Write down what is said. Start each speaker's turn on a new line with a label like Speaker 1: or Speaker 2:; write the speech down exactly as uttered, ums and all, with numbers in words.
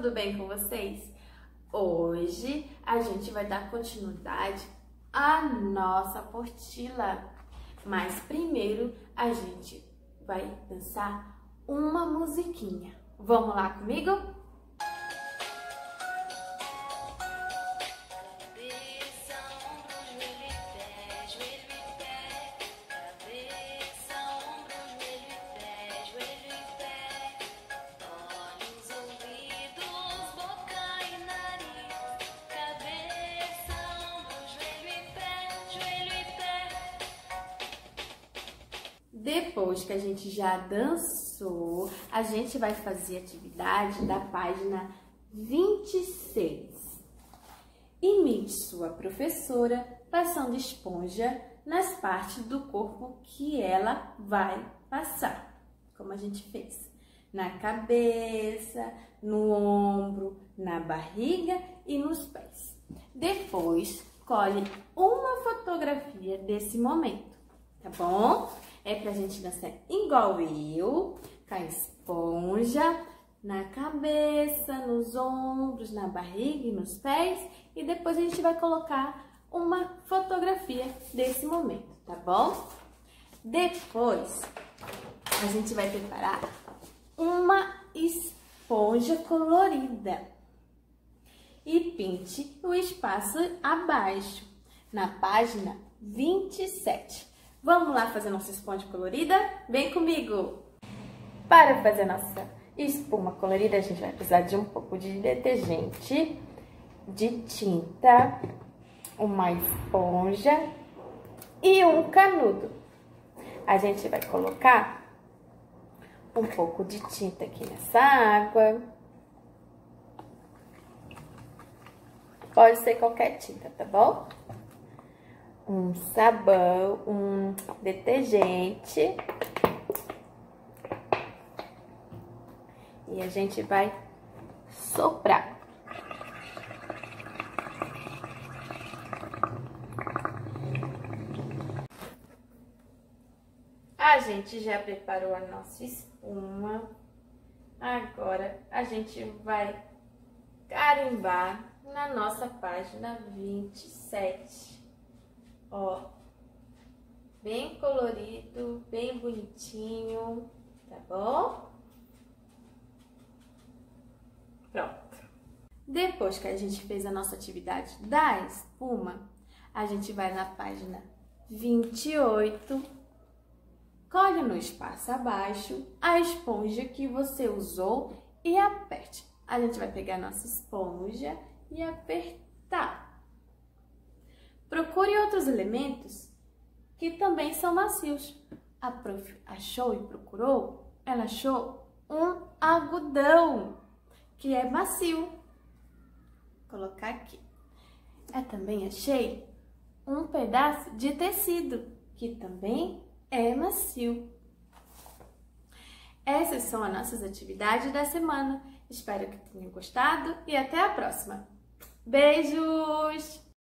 Speaker 1: tudo bem com vocês? Hoje a gente vai dar continuidade à nossa apostila, mas primeiro a gente vai dançar uma musiquinha. Vamos lá comigo? Depois que a gente já dançou, a gente vai fazer a atividade da página vinte e seis. Imite sua professora passando esponja nas partes do corpo que ela vai passar, como a gente fez. Na cabeça, no ombro, na barriga e nos pés. Depois, colhe uma fotografia desse momento, tá bom? É pra gente dançar igual eu, com a esponja, na cabeça, nos ombros, na barriga e nos pés. E depois a gente vai colocar uma fotografia desse momento, tá bom? Depois, a gente vai preparar uma esponja colorida. E pinte o espaço abaixo, na página vinte e sete. Vamos lá fazer nossa esponja colorida? Vem comigo! Para fazer nossa espuma colorida, a gente vai precisar de um pouco de detergente, de tinta, uma esponja e um canudo. A gente vai colocar um pouco de tinta aqui nessa água. Pode ser qualquer tinta, tá bom? Um sabão, um detergente. E a gente vai soprar. A gente já preparou a nossa espuma. Agora a gente vai carimbar na nossa página vinte e sete. Ó, bem colorido, bem bonitinho, tá bom? Pronto. Depois que a gente fez a nossa atividade da espuma, a gente vai na página vinte e oito, colhe no espaço abaixo a esponja que você usou e aperte. A gente vai pegar a nossa esponja e apertar. Procure outros elementos que também são macios. A prof achou e procurou? Ela achou um algodão, que é macio. Vou colocar aqui. Eu também achei um pedaço de tecido, que também é macio. Essas são as nossas atividades da semana. Espero que tenham gostado e até a próxima. Beijos!